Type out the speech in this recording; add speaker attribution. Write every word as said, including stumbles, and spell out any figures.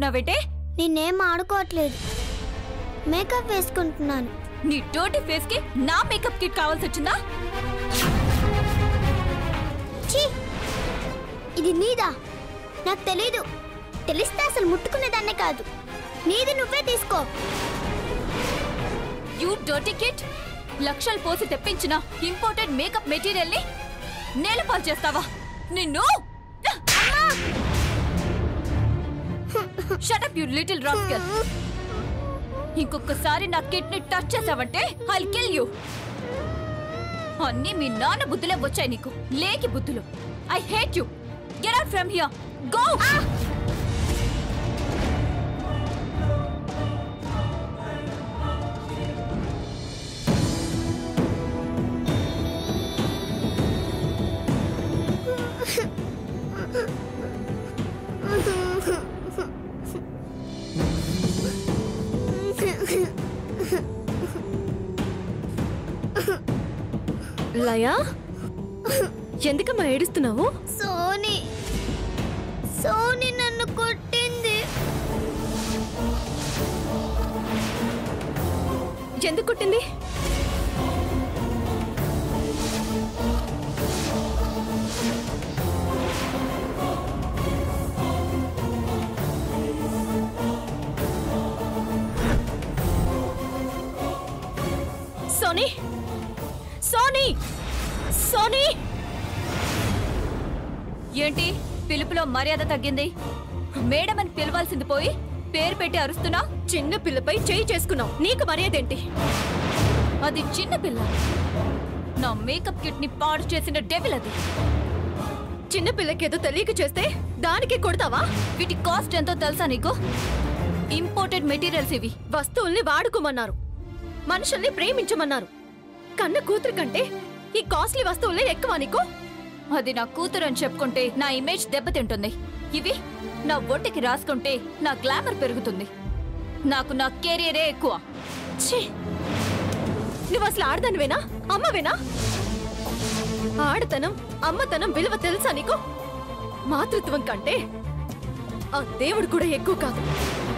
Speaker 1: ఆడుకుంటున్నావేటే?
Speaker 2: నేనేం ఆడుకోవట్లేదు, మేకప్ వేసుకుంటున్నాను.
Speaker 1: నీ డర్టీ ఫేస్ కి నా మేకప్ కిట్ కావాల్సి వచ్చిందా?
Speaker 2: ఇది నీదా? నాకు తెలీదు. తెలిస్తే అసలు ముట్టుకునేదాన్నే కాదు. నీది నువ్వే తీసుకో.
Speaker 1: You dirty kid! లక్షలు పోసి తెప్పించిన ఇంపోర్టెడ్ మేకప్ మెటీరియల్ ని నేలపాలు చేస్తావా? నిన్ను shut up you little rascal. ఇంకొకసారి నా కిట్ ని టచ్ చేసావంటే ఐ విల్ కిల్ యు. అన్నీ మీ నాన్న బుద్ధులే వచ్చాయి నీకు, లేకి బుద్ధులు. I hate you. Get out from here. Go.
Speaker 3: Laya, ఎందుకమ్మా ఏడుస్తున్నావు?
Speaker 2: సోనీ సోనీ నన్ను కొట్టింది.
Speaker 3: ఎందుకు కొట్టింది? సోనీ, సోనీ, సోనీ!
Speaker 1: ఏంటి పిలుపులో మర్యాద తగ్గింది? మేడం అని పిలవాల్సింది పోయి పేరు పెట్టి అరుస్తున్నా?
Speaker 3: చిన్న పిల్లపై చేయి చేసుకున్నావు, నీకు మర్యాద ఏంటి?
Speaker 1: అది చిన్న పిల్ల, నా మేకప్ కిట్ ని పాడు చేసిన డెవిల్ అది.
Speaker 3: చిన్న పిల్లకి ఏదో తెలియక చేస్తే దానికి కొడతావా?
Speaker 1: వీటి కాస్ట్ ఎంతో తెలుసా నీకు? ఇంపోర్టెడ్ మెటీరియల్స్ ఇవి.
Speaker 3: వస్తువుల్ని వాడుకోమన్నారు, మనుషుల్ని ప్రేమించమన్నారు. కన్న కూతురు కంటే ఈ కాస్ట్లీ వస్తువులే ఎక్కువ నీకు?
Speaker 1: అది నా కూతురు అని చెప్పుకుంటే నా ఇమేజ్ దెబ్బతింటుంది. ఇవి నా ఒంటికి రాసుకుంటే నా గ్లామర్ పెరుగుతుంది. నాకు నా కెరీరే ఎక్కువ.
Speaker 3: ఛీ, నువ్వు అసలు ఆడదానివేనా, అమ్మవేనా? ఆడతనం అమ్మతనం విలువ తెలుసా నీకు? మాతృత్వం కంటే ఆ దేవుడు కూడా ఎక్కువ కాదు.